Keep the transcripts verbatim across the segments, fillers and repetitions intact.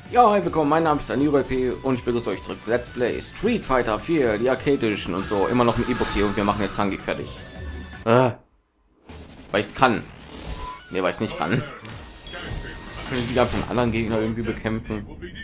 Ja, hi, willkommen, mein Name ist Daniel P. und ich begrüße euch zurück zu Let's Play Street Fighter vier, die Arcade Edition und so, immer noch mit Epoche und wir machen jetzt Zangi fertig. Äh, weil ich es kann. Ne, weil ich nicht kann. Ich will von anderen Gegner irgendwie bekämpfen.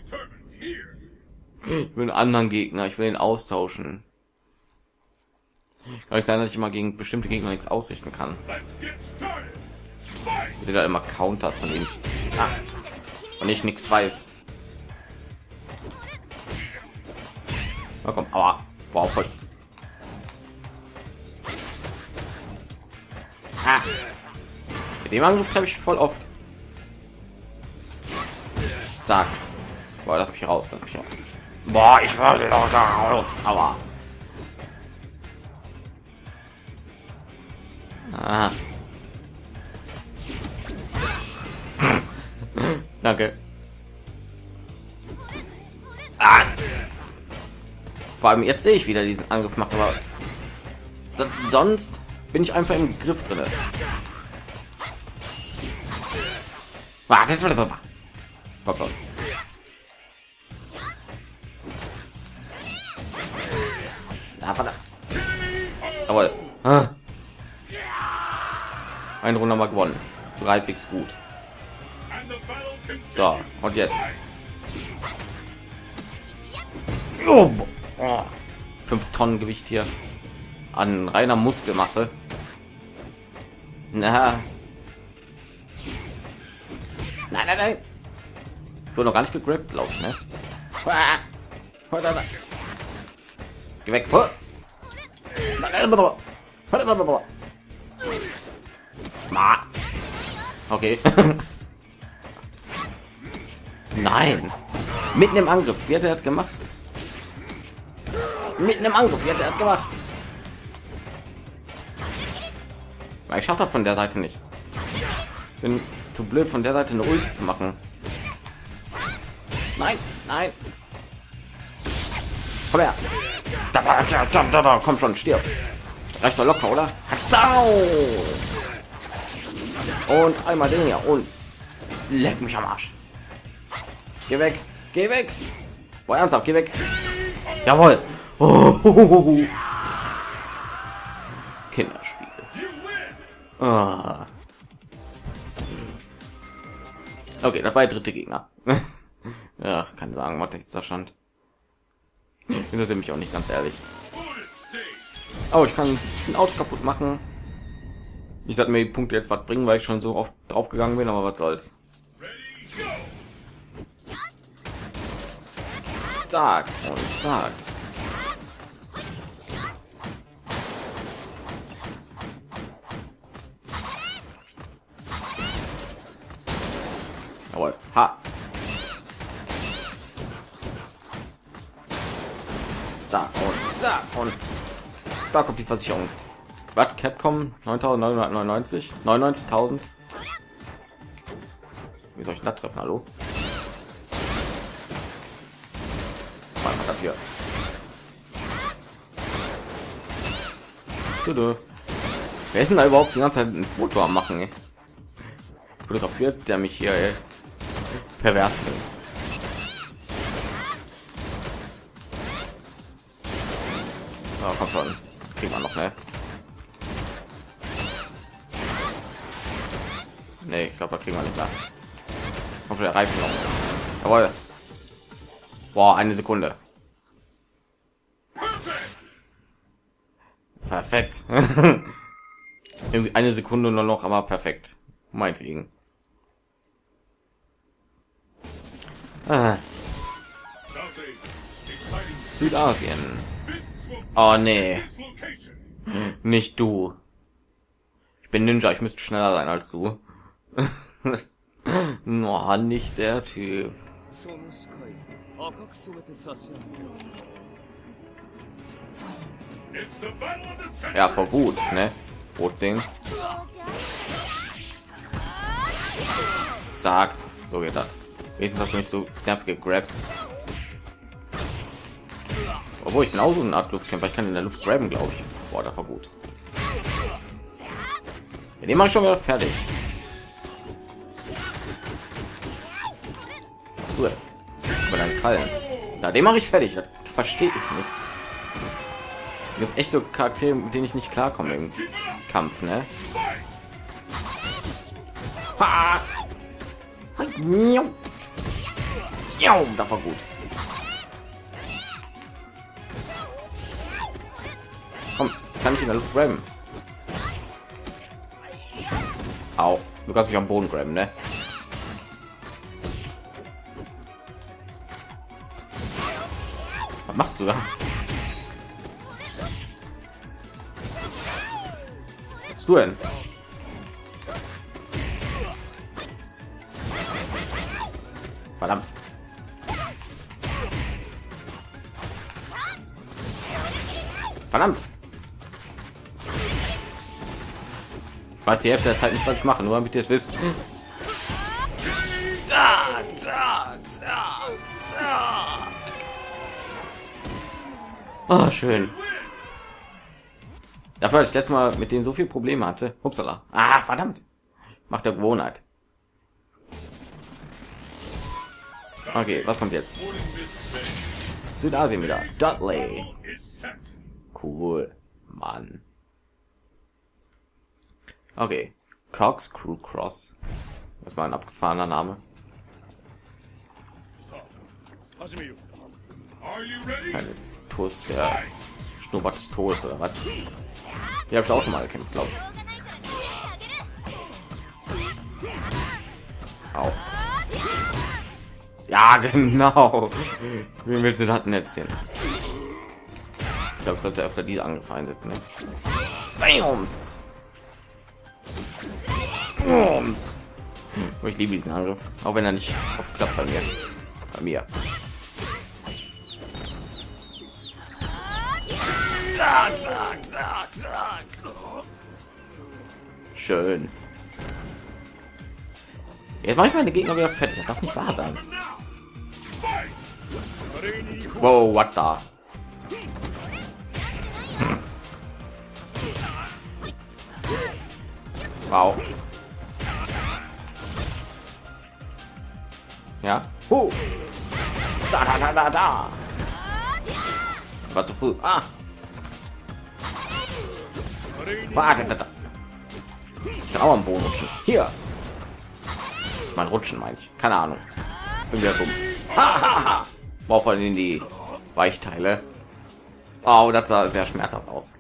Ich will einen anderen Gegner, ich will ihn austauschen. Kann ich sein, dass ich immer gegen bestimmte Gegner nichts ausrichten kann. Ich sehe da immer Counters, von denen ich, ah, und ich nichts weiß. Na komm, aber wow, voll. Ah. Mit dem Angriff treffe ich voll oft. Zack. Boah, lass mich raus, lass mich raus. Boah, ich wollte doch da raus, aber. Ah. Danke. Ah. Vor allem jetzt sehe ich wieder diesen Angriff macht, aber sonst bin ich einfach im Griff drin. Ah, das wird aber. Komm schon. Na, verdammt. Jawohl. Ah. Eine Runde mal gewonnen. So halbwegs gut. So, und jetzt. Oh, oh. fünf Tonnen Gewicht hier an reiner Muskelmasse. Na. Nein, nein, nein. Ich wurde noch gar nicht gegrabt, glaube ich, ne? Geh weg. Okay. Nein. Mitten im Angriff. Wie hat er das gemacht? Mitten im Angriff. Wie hat er das gemacht? Ich schaffe das von der Seite nicht. Bin zu blöd, von der Seite eine Ulti zu machen. Nein, nein. Komm her. Da, da, da, da, da. Komm schon, stirb. Reicht doch locker, oder? Und einmal den hier und leck mich am Arsch. Geh weg, geh weg. Boah, ernsthaft, geh weg. Jawohl. Oh. Kinderspiel. Ah. Okay, dabei dritte Gegner. Ja, kann sagen, was jetzt da stand. Interessiert mich auch nicht, ganz ehrlich. Oh, ich kann ein Auto kaputt machen. Ich sollte mir die Punkte jetzt was bringen, weil ich schon so oft drauf gegangen bin, aber was soll's. Zack und zack. Jawohl. Ha. Zack und zack und da kommt die Versicherung. Was? Capcom neuntausendneunhundertneunundneunzig? neunundneunzigtausend? Wie soll ich das treffen? Hallo? Was hat das hier? Tudu. Wer ist denn da überhaupt die ganze Zeit ein Foto am machen? Ey? Fotografiert der mich hier, ey. Pervers. Ey. Oh, komm schon. Kriegen wir noch, ne? Nee, ich glaube, da kriegen wir nicht mehr. Kommt der Reifen noch. Jawohl. Boah, eine Sekunde. Perfekt. Irgendwie eine Sekunde nur noch, aber perfekt. Meinetwegen. Ah. Südasien. Oh nee. Nicht du. Ich bin Ninja, ich müsste schneller sein als du. No, nicht der Typ. Ja, vor Wut, ne? Rot sehen. Zack. So geht das. Wenigstens hast du nicht so knapp gegrabt. Obwohl ich genauso eine Art Luftkämpfer, ich kann in der Luft graben, glaube ich. Boah, das war gut. Ja, den mache ich schon wieder fertig. So, deinen Krallen. Ja, den mache ich fertig. Das verstehe ich nicht. Gibt echt so Charaktere, mit denen ich nicht klarkomme im Kampf, ne? Ha! Ja, das war gut. Komm, kann ich in der Luft grabben? Au, du kannst mich am Boden grabben, ne? Was machst du da? Was bist du denn? Verdammt. Verdammt. Ich weiß die Hälfte der Zeit nicht, was ich mache, nur damit ihr es wisst. Zack, zack, zack, zack. Oh, schön. Dafür, als ich letztes Mal mit denen so viel Probleme hatte. Upsala. Ah, verdammt. Macht der Gewohnheit. Okay, was kommt jetzt? Südasien wieder. Dudley. Cool. Mann. Okay. Corkscrew Cross. Das war ein abgefahrener Name. Eine Toast, der Schnurrbart des Todes oder was? Die habe ich auch schon mal gekämpft, glaube ich. Au. Ja, genau. Wie willst du das denn erzählen? Ich glaube, ich sollte öfter die angefeindet, ne? Bams! Bams! Oh, ich liebe diesen Angriff, auch wenn er nicht oft klappt bei mir. Bei mir. Zack, zack, zack, zack. Schön. Jetzt mache ich meine Gegner wieder fertig. Das darf nicht wahr sein. Wow, what da? Wow. Ja. Huh. Da, da, da, da, da. War zu früh. Ah. Warte, da, da. Ich kann auch am Boden rutschen. Hier. Mein Rutschen meine ich. Keine Ahnung. Bin wieder dumm. Braucht man in die Weichteile. Oh, das sah sehr schmerzhaft aus.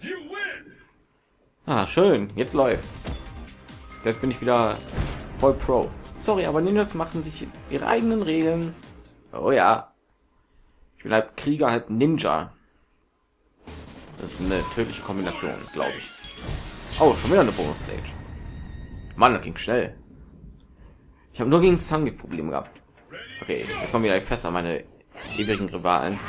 Ah, schön. Jetzt läuft's. Jetzt bin ich wieder voll Pro. Sorry, aber Ninjas machen sich ihre eigenen Regeln. Oh ja. Ich bin halb Krieger, halb Ninja. Das ist eine tödliche Kombination, glaube ich. Oh, schon wieder eine Bonus-Stage. Mann, das ging schnell. Ich habe nur gegen Zangi Probleme gehabt. Okay, jetzt kommen wieder fest an meine ewigen Rivalen.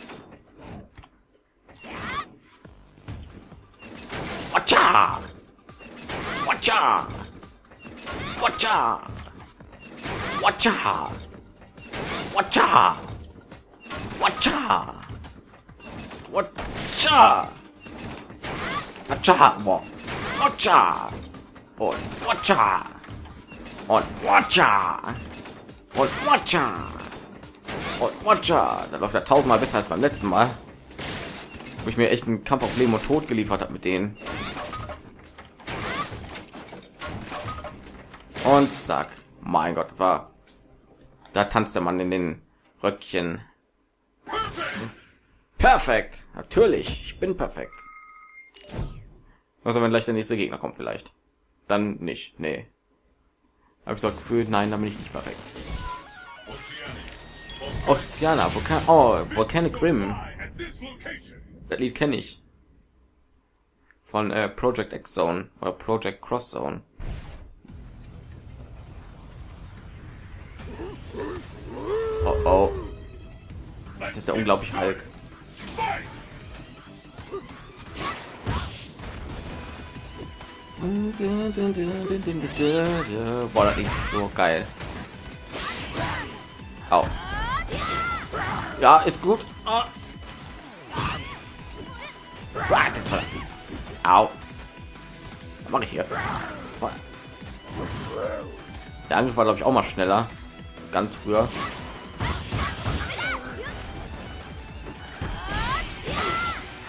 Watcha! Watcha! Watcha! Watcha! Watcha! Watcha! Watcha! Watcha! Watcha! Und Watcha! Und Watcha! Und Watcha! Und Watcha! Da läuft er tausendmal besser als beim letzten Mal, wo ich mir echt einen Kampf auf Leben und Tod geliefert habe mit denen. Und zack. Mein Gott, war da tanzt der Mann in den Röckchen. Perfekt, natürlich, ich bin perfekt. Also wenn gleich der nächste Gegner kommt, vielleicht dann nicht. Nee, habe ich so gefühlt, nein, dann bin ich nicht perfekt. Oceana, Vulkan, oh, Volcanic Rim. Das Lied kenne ich von äh, Project X Zone oder Project Cross Zone. Oh oh, das ist der unglaubliche Hulk. Boah, das ist so geil. Au. Ja, ist gut. Oh. Au. Was mache ich hier? Der Angriff war, glaube ich, auch mal schneller. Ganz früher.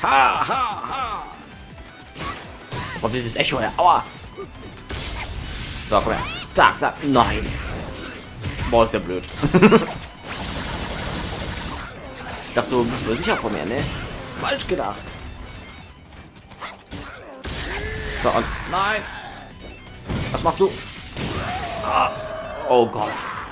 Ha, ha, ha. Kommt dieses Echo her. Aua. So, komm her. Zack, zack. Nein. Boah, ist der blöd. Ich dachte so, bist du sicher von mir, ne? Falsch gedacht. So, und nein. Was machst du? Ah. Oh Gott.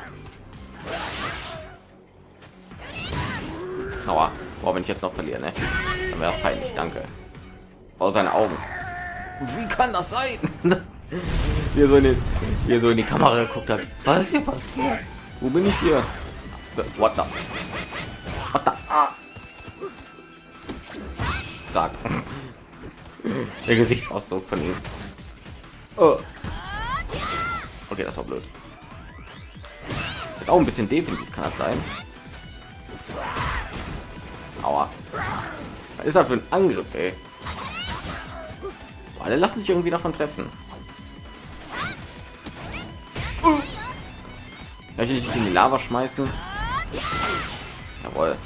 Aua. Boah, wenn ich jetzt noch verliere, ne? Dann wäre das peinlich. Danke. Oh, seine Augen. Wie kann das sein? Hier so in die, hier so in die Kamera geguckt hat. Was ist hier passiert? Wo bin ich hier? What the? What the? Ah. Zack. Der Gesichtsausdruck von ihm. Oh. Okay, das war blöd. Ist auch ein bisschen defensiv, kann das sein? Aua. Was ist das für ein Angriff, ey? Alle lassen sich irgendwie davon treffen. Kann ich nicht in die Lava schmeißen? Jawohl.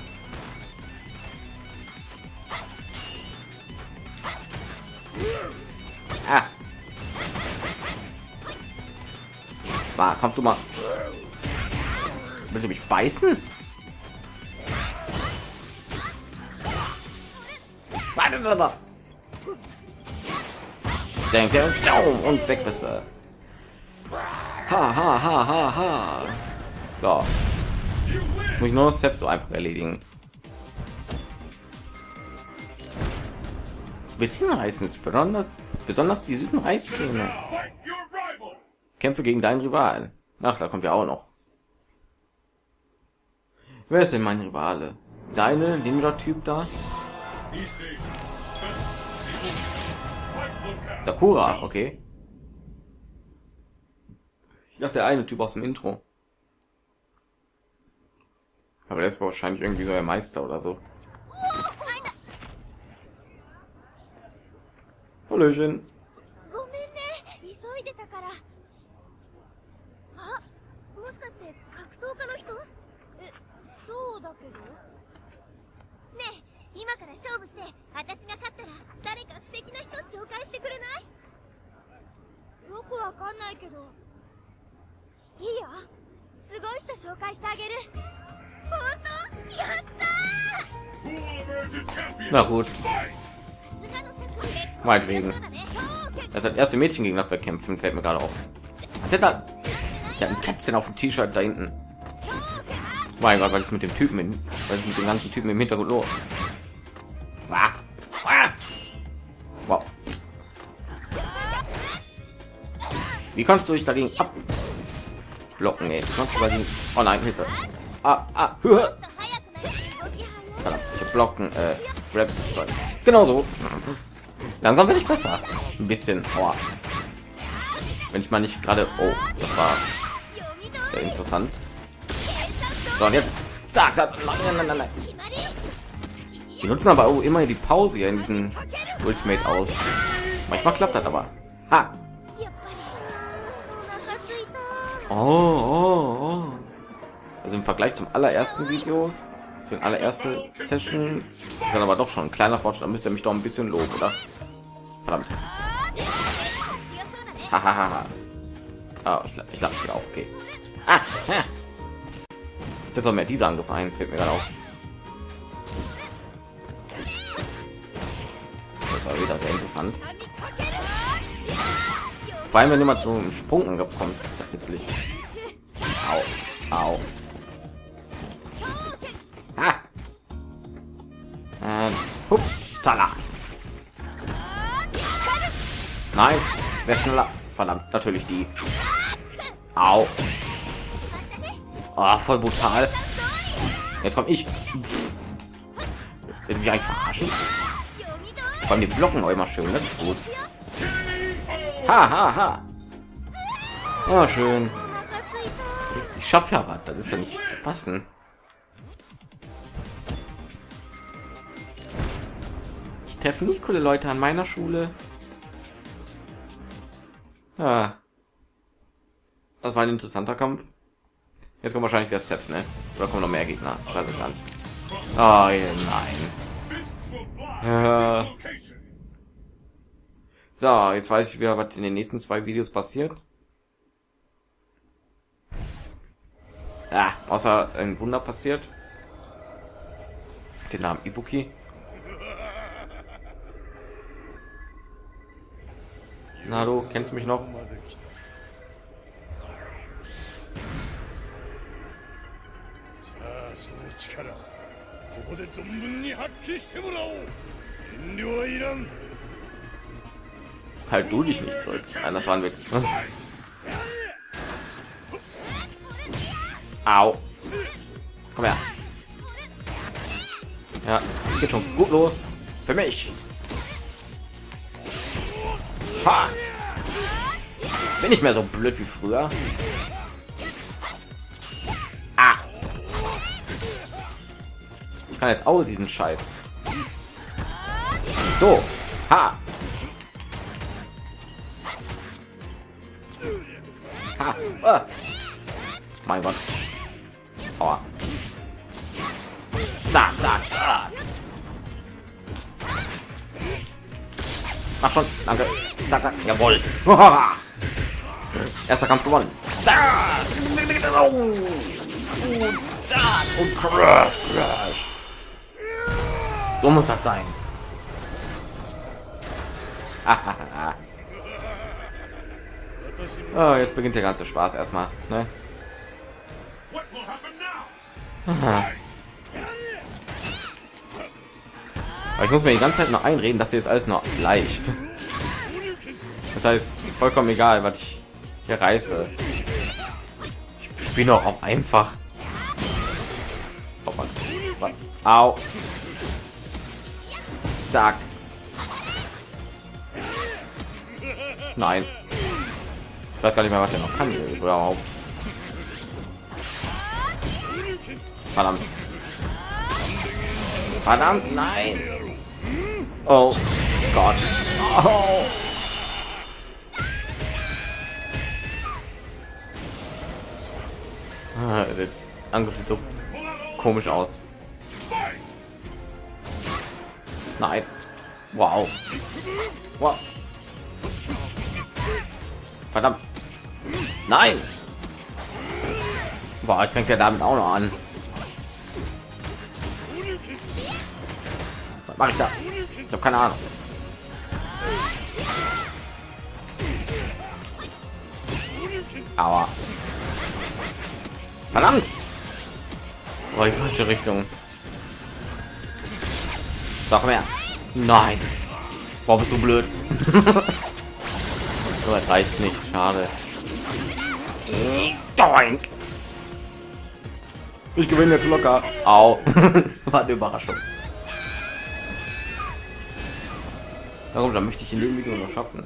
Ah. War, kommst du mal? Willst du mich beißen? Warte, warte. Denk, denk, und weg bist du. Ha, ha, ha, ha, ha. So. Jetzt muss ich nur das Set so einfach erledigen. Bisschen reißen ist besonders, besonders die süßen Reißzähne. Kämpfe gegen deinen Rivalen. Ach, da kommt ja auch noch. Wer ist denn mein Rivale? Seine Ninja-Typ da? Sakura, okay. Ich dachte, der eine Typ aus dem Intro. Aber der ist wahrscheinlich irgendwie so der Meister oder so. Hallöchen. Na gut. Meinetwegen. Das ist das erste Mädchen gegen das bekämpfen, fällt mir gerade auf. Hat der da? Ja, ein Kätzchen auf dem T-Shirt da hinten. Mein Gott, was ist mit dem Typen in, was ist mit dem ganzen Typen im Hintergrund los? Ah. Ah. Wow. Wie kannst du dich dagegen abblocken, ey? Kannst du dagegen... Oh nein, Hilfe. Ah, ah, Höhe. Verdammt, ich blocken, äh, Rap. Genau so. Langsam werde ich besser. Ein bisschen. Aua. Wenn ich mal nicht gerade... Oh, das war sehr interessant. So, und jetzt... Zack, zack. Nein, nein, nein, nein. Die nutzen aber auch immer die Pause hier in diesen Ultimate aus. Manchmal klappt das aber. Ha. Oh, oh, oh. Also im Vergleich zum allerersten Video, zu den allererste Session, ist dann aber doch schon ein kleiner Fortschritt. Da müsst ihr mich doch ein bisschen loben, oder? Verdammt. Hahaha. Ah, ich, ich lache mich auf. Okay. Ah, ja. Jetzt noch mehr diese angefallen, fällt mir gerade auf. Das war wieder sehr interessant. Vor allem, wenn jemand so einen Sprungangriff kommt, ist ja fitzelig. Au, au. Ah. Ähm, hup, Salah. Nein, wer schneller? Verdammt, natürlich die. Au. Oh, voll brutal. Jetzt komme ich. Jetzt mich eigentlich verarschen. Vor allem die Blocken auch immer schön, das ist gut. Ha, ha, ha. Oh, schön. Ich schaffe ja was, das ist ja nicht zu fassen. Ich treffe nie coole Leute an meiner Schule. Ah. Das war ein interessanter Kampf. Jetzt kommt wahrscheinlich der Set, ne? Oder kommen noch mehr Gegner? Ich weiß es gar nicht. Oh, nein. Ja. So, jetzt weiß ich wieder, was in den nächsten zwei Videos passiert. Ja, außer ein Wunder passiert. Den Namen Ibuki. Na, du kennst mich noch? Halt du dich nicht zurück. Nein, das war ein Witz. Au. Komm her. Ja, geht schon gut los. Für mich. Ha. Bin nicht mehr so blöd wie früher. Ah. Ich kann jetzt auch diesen Scheiß. So. Ha. Ha. Ah. Mein Gott. Aua. Zack, zack, zack. Mach schon, danke. Zack, zack, jawohl. Erster Kampf gewonnen. Zack. Und zack. Und crash, crash. So muss das sein. Oh, jetzt beginnt der ganze Spaß erstmal, ne? Aber ich muss mir die ganze Zeit noch einreden, dass jetzt alles noch leicht. Das heißt, vollkommen egal, was ich hier reiße. Ich spiele noch auch einfach. Oh Mann. Mann. Au. Zack. Nein. Ich weiß gar nicht mehr, was der noch kann überhaupt. Verdammt. Verdammt, nein. Oh Gott. Oh. Ah, der Angriff sieht so komisch aus. Nein. Wow. Wow. Verdammt. Nein. Boah, jetzt fängt er damit auch noch an. Was mache ich da? Ich habe keine Ahnung. Aua. Verdammt. Oh, die falsche Richtung. Sag mehr. Nein. Warum bist du blöd? So, das reicht nicht. Schade. Doink. Ich gewinne jetzt locker. Au. War eine Überraschung. Warum? Da möchte ich in dem Video noch schaffen.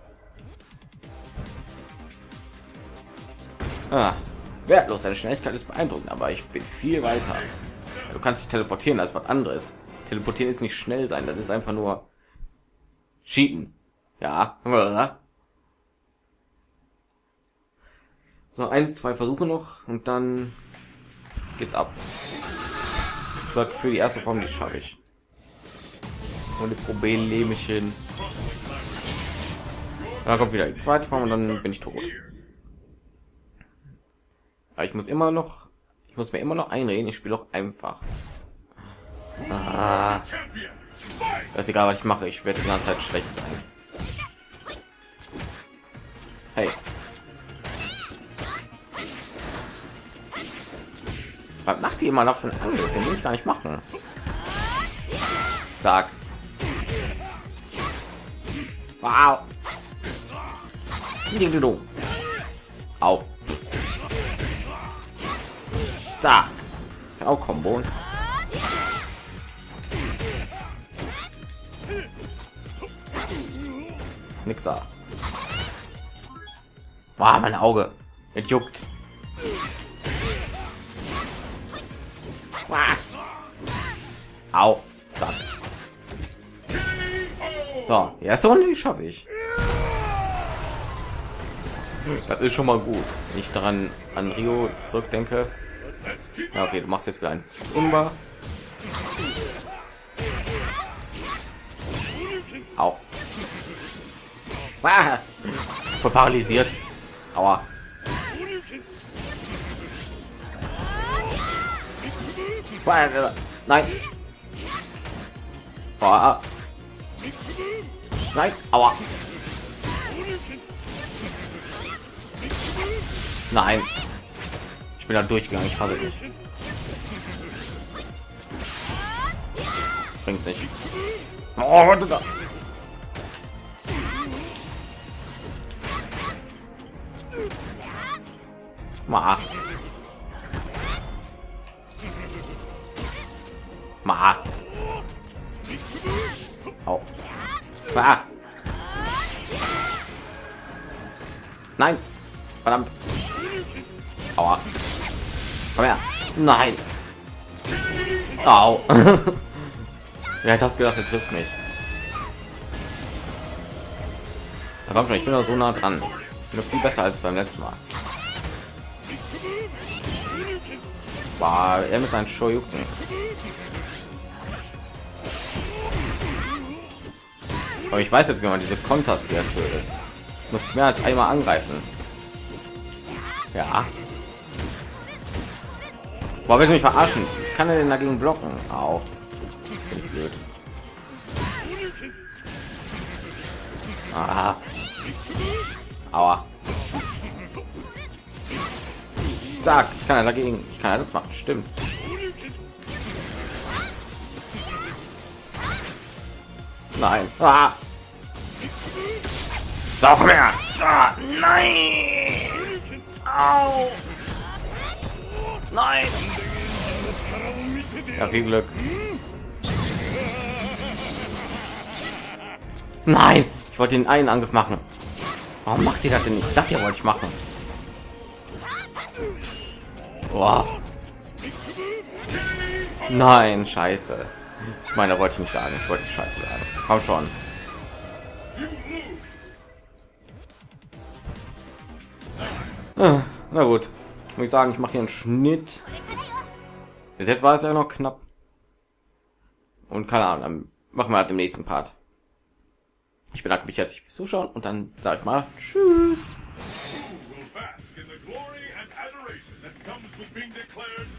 Ah, wertlos. Deine Schnelligkeit ist beeindruckend, aber ich bin viel weiter. Du kannst dich teleportieren, als was anderes. Teleportieren ist nicht schnell sein, das ist einfach nur cheaten. Ja. So, ein, zwei Versuche noch und dann geht's ab. So, für die erste Form, die schaffe ich. Und die Problemchen. Da kommt wieder die zweite Form und dann bin ich tot. Aber ich muss immer noch, ich muss mir immer noch einreden, ich spiele auch einfach. Ah. Das ist egal, was ich mache, ich werde die ganze Zeit schlecht sein. Hey. Was macht die immer noch für einen Angriff? Den will ich gar nicht machen. Sag. Wow. Au. Zack. Kann auch Kombo. Nix da. Wow, mein Auge. Es juckt. Wow. Au. Zack. So, ja, so nicht schaffe ich. Das ist schon mal gut, wenn ich daran an Rio zurückdenke. Ja, okay, du machst jetzt wieder ein Umba. Ah, voll paralysiert. Aua. Nein. Boah. Nein. Aua. Nein. Ich bin da durchgegangen. Ich fasse nicht. Bringt's nicht. Oh, warte da. Ma. Ma. Au. Ah. Nein. Verdammt. Aua. Komm her. Nein. Au. Wer hat das gedacht, er trifft mich? Da komm schon, ich bin doch so nah dran. Ich bin viel besser als beim letzten Mal. War er mit seinen Shoryuken. Aber ich weiß jetzt, wie man diese Konters hier tötet. Ich muss mehr als einmal angreifen. Ja. Boah, willst du mich verarschen? Kann er denn dagegen blocken? Au. Bin ich blöd. Aha. Aua. Zack, ich kann ja dagegen. Ich kann ja das machen. Stimmt. Nein. Ah. So, komm her. So, nein. Au. Nein. Ja, viel Glück. Nein, ich wollte den einen Angriff machen. Warum macht ihr das denn nicht? Das ja wollte ich machen. Boah. Nein, scheiße. Ich meine, da wollte ich nicht sagen. Ich wollte scheiße werden. Komm schon. Na gut. Muss ich sagen, ich mache hier einen Schnitt. Bis jetzt war es ja noch knapp. Und keine Ahnung, dann machen wir halt im nächsten Part. Ich bedanke mich herzlich fürs Zuschauen und dann sage ich mal tschüss. Who will bask in the glory and adoration that comes with being declared